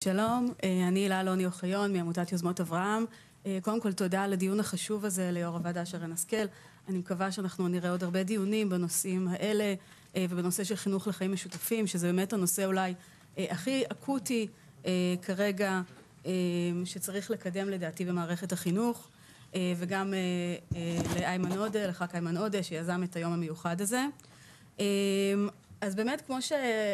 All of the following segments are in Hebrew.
שלום, אני הילה אלוני אוחיון מעמותת יוזמות אברהם. קודם כל תודה על הדיון החשוב הזה ליו"ר הוועדה שרן השכל. אני מקווה שאנחנו נראה עוד הרבה דיונים בנושאים האלה ובנושא של חינוך לחיים משותפים, שזה באמת הנושא אולי הכי אקוטי כרגע שצריך לקדם לדעתי במערכת החינוך, וגם לאיימן עודה, לח"כ איימן עודה שיזם את היום המיוחד הזה. אז באמת כמו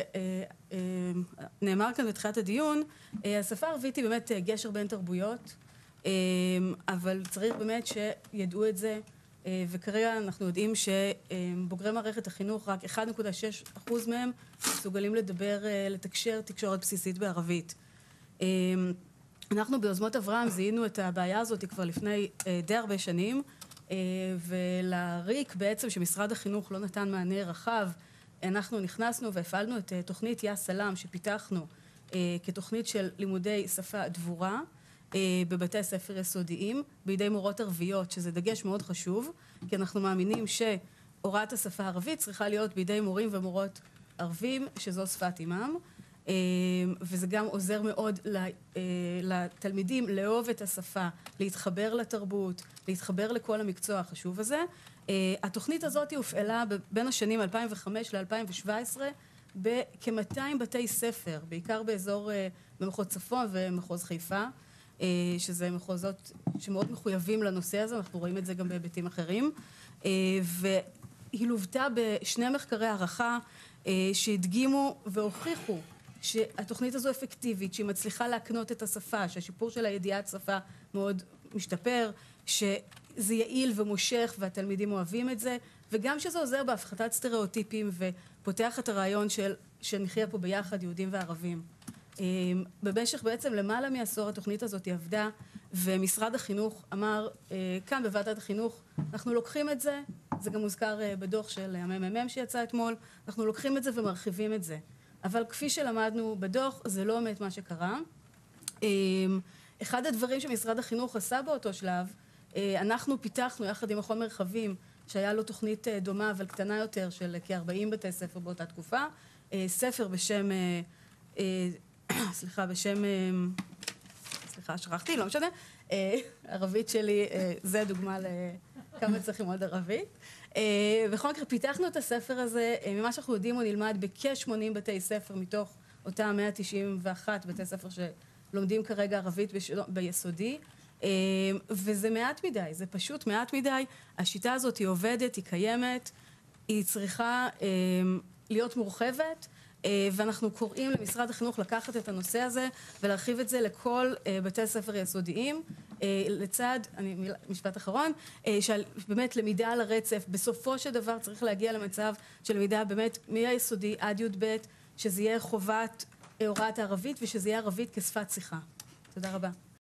שנאמר כאן בתחילת הדיון, השפה הערבית היא באמת גשר בין תרבויות, אבל צריך באמת שידעו את זה, וכרגע אנחנו יודעים שבוגרי מערכת החינוך רק 1.6% מהם מסוגלים לתקשר תקשורת בסיסית בערבית. אנחנו ביוזמות אברהם זיהינו את הבעיה הזאת כבר לפני די הרבה שנים, ולריק בעצם שמשרד החינוך לא נתן מענה רחב, אנחנו נכנסנו והפעלנו את תוכנית יא סלאם שפיתחנו כתוכנית של לימודי שפה דבורה בבתי ספר יסודיים בידי מורות ערביות, שזה דגש מאוד חשוב, כי אנחנו מאמינים שהוראת השפה הערבית צריכה להיות בידי מורים ומורות ערבים שזו שפת אימם, וזה גם עוזר מאוד לתלמידים לאהוב את השפה, להתחבר לתרבות, להתחבר לכל המקצוע החשוב הזה. התוכנית הזאת הופעלה בין השנים 2005 ל-2017 בכ-200 בתי ספר, בעיקר באזור במחוז צפון ומחוז חיפה, שזה מחוזות שמאוד מחויבים לנושא הזה, אנחנו רואים את זה גם בהיבטים אחרים, והיא לוותה בשני מחקרי הערכה שהדגימו והוכיחו שהתוכנית הזו אפקטיבית, שהיא מצליחה להקנות את השפה, שהשיפור של הידיעת שפה מאוד משתפר, שזה יעיל ומושך והתלמידים אוהבים את זה, וגם שזה עוזר בהפחתת סטריאוטיפים ופותח את הרעיון של נחיה פה ביחד יהודים וערבים. במשך בעצם למעלה מעשור התוכנית הזאת עבדה, ומשרד החינוך אמר כאן בוועדת החינוך, אנחנו לוקחים את זה, זה גם מוזכר בדוח של הממ"מ שיצא אתמול, אנחנו לוקחים את זה ומרחיבים את זה. אבל כפי שלמדנו בדוח, זה לא באמת מה שקרה. אחד הדברים שמשרד החינוך עשה באותו שלב, אנחנו פיתחנו יחד עם מכון מרחבים, שהיה לו תוכנית דומה אבל קטנה יותר של כ-40 בתי ספר באותה תקופה, ספר בשם, שכחתי, לא משנה, ערבית שלי, זה דוגמה לכמה צריך ללמוד ערבית. בכל מקרה, פיתחנו את הספר הזה, ממה שאנחנו יודעים הוא נלמד בכ-80 בתי ספר מתוך אותם 191 בתי ספר שלומדים כרגע ערבית ביסודי, וזה מעט מדי, זה פשוט מעט מדי. השיטה הזאת היא עובדת, היא קיימת, היא צריכה להיות מורחבת, ואנחנו קוראים למשרד החינוך לקחת את הנושא הזה ולהרחיב את זה לכל בתי ספר יסודיים, לצד, משפט אחרון, שבאמת למידה על הרצף, בסופו של דבר צריך להגיע למצב של למידה באמת מהיסודי עד י"ב, שזה יהיה חובת הוראת הערבית ושזה יהיה ערבית כשפת שיחה. תודה רבה.